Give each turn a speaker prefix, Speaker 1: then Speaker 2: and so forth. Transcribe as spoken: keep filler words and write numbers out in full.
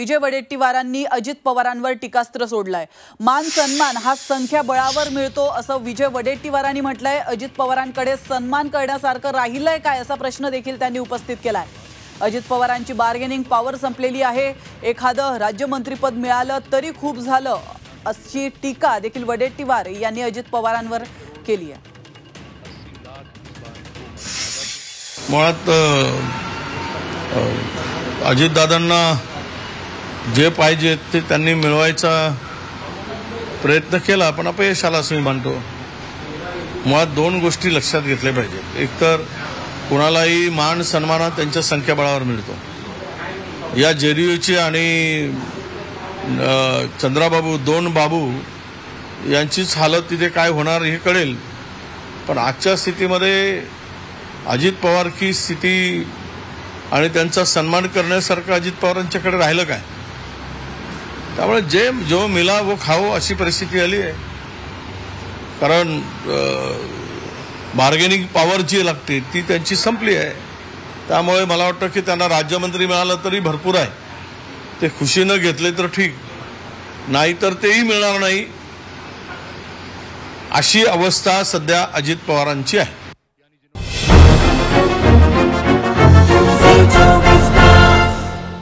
Speaker 1: विजय वडेट्टीवारांनी अजित पवारांवर टीकास्त्र सोडलाय। मान सन्मान हा संख्याबळावर मिळतो असं विजय वडेट्टीवारांनी म्हटलंय। अजित पवारांकडे सन्मान करण्यासारखं राहिलंय काय असा प्रश्न देखील त्यांनी उपस्थित केलाय। अजित पवारांची बार्गेनिंग पॉवर संपलेली आहे, एखादं राज्यमंत्रीपद मिळालं तरी खूप झालं अशी टीका देखील वडेट्टीवार यांनी अजित पवारांवर केली आहे।
Speaker 2: मुळात अजितदादांना जे पाहिजे ते त्यांनी मिळवायचा प्रयत्न केला, पण अपयश आला असं मी मानतो। मुळात दोन गोष्टी लक्षात घेतल्या पाहिजेत। एक तर कुणालाही मान सन्मान त्यांच्या संख्याबळावर मिळतो। या जेडीयूची आणि चंद्राबाबू दोन बाबू यांचीच हालत तिथे काय होणार हे कळेल, पण आजच्या स्थितीमध्ये अजित पवार की स्थिती आणि त्यांचा सन्मान करण्यासारखं अजित पवारांच्याकडे राहिलं काय? त्यामुळे जे जो मिला वो खाओ अशी परिस्थिती आली आहे। कारण बार्गेनिंग पॉवर जी लागते ती त्यांची संपली आहे। त्यामुळे मला वाटतं की त्यांना राज्यमंत्री मिळालं तरी भरपूर आहे, ते खुशीनं घेतले तर ठीक, नाहीतर तेही मिळणार नाही अशी अवस्था सध्या अजित पवारांची आहे।